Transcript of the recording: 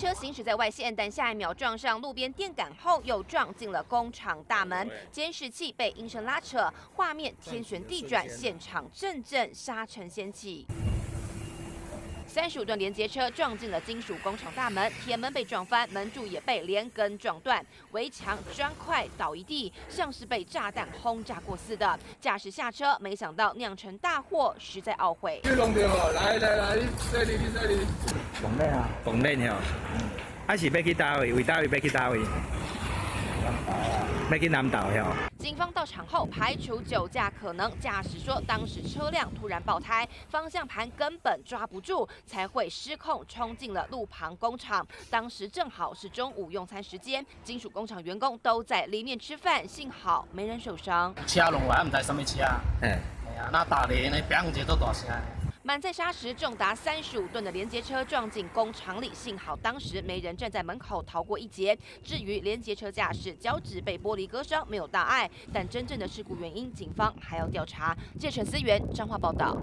车行驶在外线，但下一秒撞上路边电杆后，又撞进了工厂大门，监视器被应声拉扯，画面天旋地转，现场阵阵沙尘掀起。 35吨连接车撞进了金属工厂大门，铁门被撞翻，门柱也被连根撞断，围墙砖块倒一地，像是被炸弹轰炸过似的。驾驶下车，没想到酿成大祸，实在懊悔。 你弄掉哦，来，你这里。 缝链啊，缝链哦。啊是要去倒位？为倒位要去倒位？要去南投哟。 警方到场后排除酒驾可能，驾驶说当时车辆突然爆胎，方向盘根本抓不住，才会失控冲进了路旁工厂。当时正好是中午用餐时间，金属工厂员工都在里面吃饭，幸好没人受伤。 车弄来，唔知什么车。哎呀，那打雷呢，砰一下都大声。 满载砂石重达35吨的连接车撞进工厂里，幸好当时没人站在门口逃过一劫。至于连接车驾驶脚趾被玻璃割伤，没有大碍，但真正的事故原因，警方还要调查。记者陈思源彰化报道。